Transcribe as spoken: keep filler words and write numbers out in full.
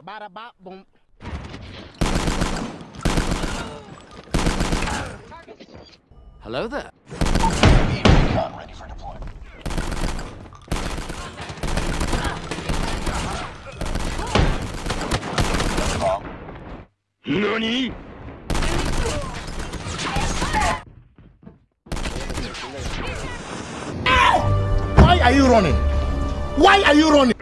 Bada bop boom. Hello there. Recon ready for deployment. NANI?! Why are you running? Why are you running?